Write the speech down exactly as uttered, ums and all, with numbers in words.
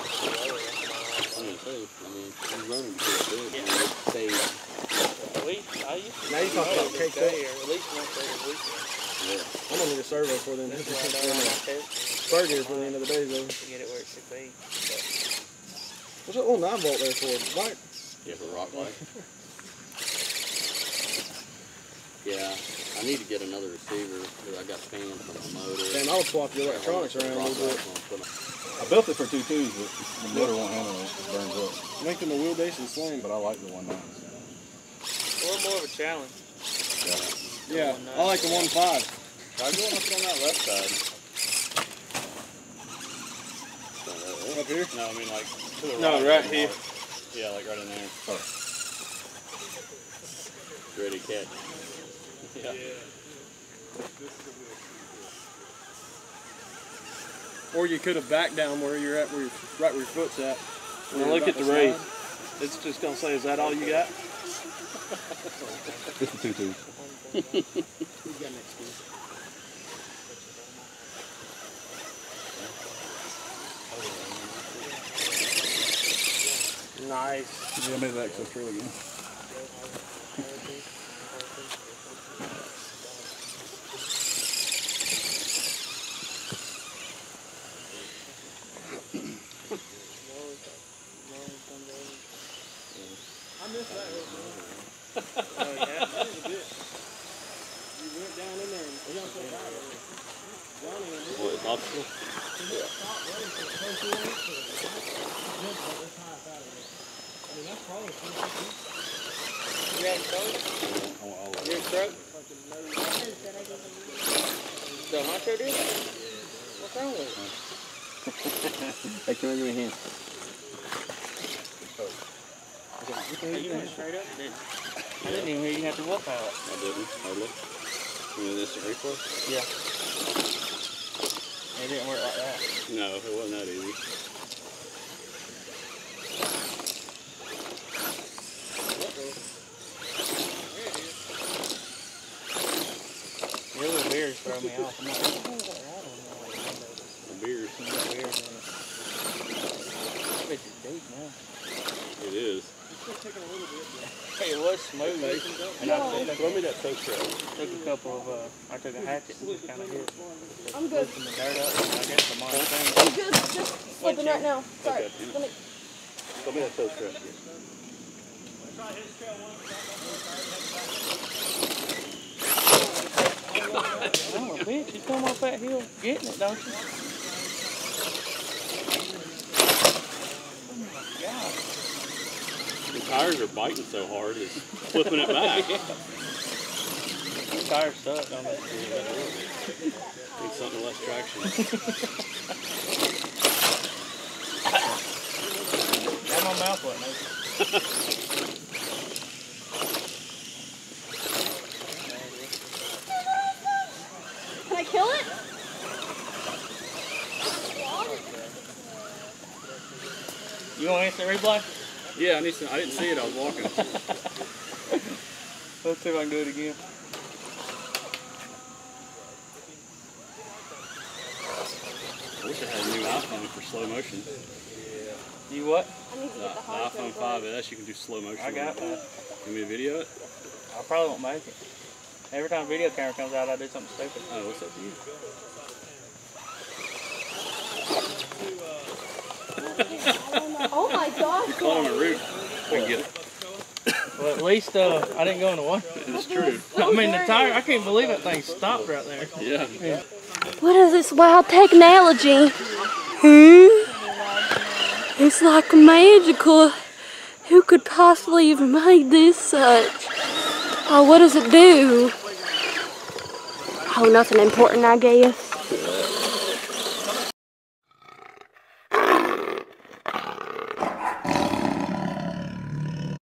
running say, at least I used to now you talk about cake day or at least once every week. Yeah. I'm gonna need a servo for them. Spur gear for the end of the day though. To get it where it should be. What's that little nine volt there for? Light? Yeah, for rock light. Yeah, I need to get another receiver because I got fans for my motor. And I'll swap your electronics around a little bit. I built it for two twos, but the motor won't handle it. It burns up. Making the wheelbase and sling. But I like the one nines. A little more of a challenge. Yeah, yeah I like the one five. Try going up on that left side. Up here? No, I mean like to the no, right. right here. Yeah, like right in there. Oh. Ready to catch. Yeah. Or you could have backed down where you're at, where you're, right where your foot's at. When I look at the race, it's just gonna say, "Is that all you got?" It's the two twos. Nice. Yeah, I made that access trail again. I missed that. Oh yeah, that was a bit. You went down in there and we got so bad. Johnny and me. What, it's optional? Yeah. I mean, that's probably You had a stroke? I want all of You it. had a stroke? The honcho did? What's wrong with it? Hey, come here, give me a hand. You went straight up, didn't you? I didn't even hear you have to walk out. I didn't, hardly. You mean this replay? Yeah. It didn't work like that. No, it wasn't that easy. The other beers throw me off. I'm like, what is that right on The beers. there? There's beers in it. That bitch is deep now. It is. Hey, it was smooth. And I took, Throw me that tow truck. took a couple of, uh, I took a hatchet and just kind of hit. I'm good. Lifting the dirt up, and I guess the mom thing. I'm good. Just slipping right now. Sorry. Okay. Let me. Throw me that tow truck. Oh, bitch, you come up that hill getting it, don't you? Oh my God. The tires are biting so hard, it's flipping it back. These tires suck, don't they? Need something less traction. Got my mouth wet, maybe. Can I kill it? You want instant replay? Yeah, I need some. I didn't see it. I was walking. Let's see if I can do it again. I wish I had a new iPhone for slow motion. You what? I need to The, get the the hard iPhone five S, you can do slow motion. I got that. Give me a video it? I probably won't make it. Every time a video camera comes out, I do something stupid. Oh, what's up to you? Oh my gosh. You're calling a root. I can get it. Well, at least uh, I didn't go into one. It's true. I mean, the tire, I can't believe that thing stopped right there. Yeah. Yeah. What is this wild technology? Hmm? It's like magical. Who could possibly have made this such? Oh, what does it do? Oh, nothing important, I guess.